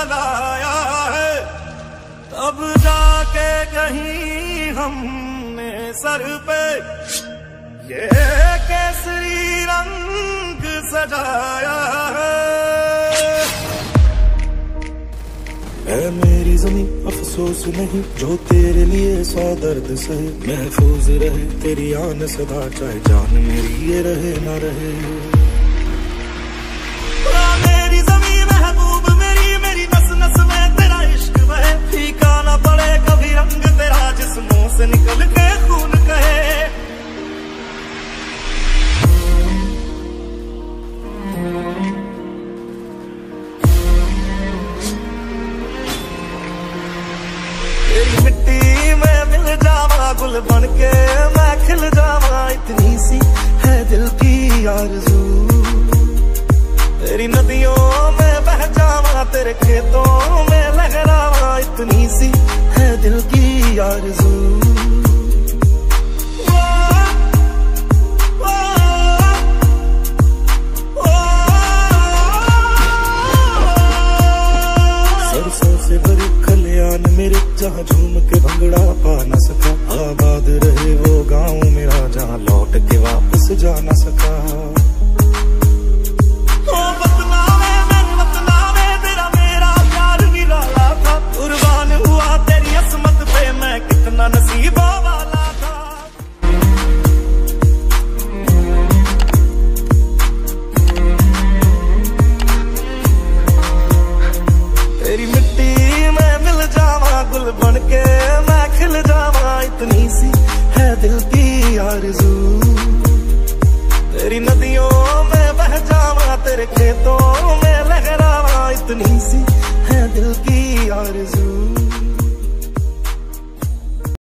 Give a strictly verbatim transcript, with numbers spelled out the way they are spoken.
लगाया है, तब जाके कहीं हमने सर पे ये केसरी रंग सजाया है। है मेरी ज़मीं अफसोस नहीं जो तेरे लिए सौ दर्द सहे, महफूज रहे तेरी आन सदा चाहे जान मेरी ये रहे ना रहे। मेरी ज़मीं महबूब मेरी, मेरी नस नस में तेरा इश्क बहे, फीका ना पड़े कभी रंग तेरा जिस्मों से निकल के खून कहे। तेरी मिट्टी में मिल जावा गुल बनके मैं खिल जावा, इतनी सी है दिल की आरज़ू। तेरी नदियों में बह जावा तेरे खेतों में लहरावा, इतनी सी है दिल की आरज़ू। सरसों से भरी खलियान मेरे जहाँ झूम के भंगड़ा पा न सका, आबाद रहे वो गाँव मेरा जहाँ लौट के वापस जा न सका। ओ बतलावे मेरे बतलावे तेरा मेरा प्यार निराला था, कुर्बान हुआ तेरी असमत पे मैं कितना नसीबों वाला था। तेरी मिट्टी में मिल जावा गुल बनके मैं खिल जावा, इतनी सी है दिल की आरज़ू। तेरी नदियों में बह जावा तेरे खेतों में लहरावा, इतनी सी है दिल की आरज़ू।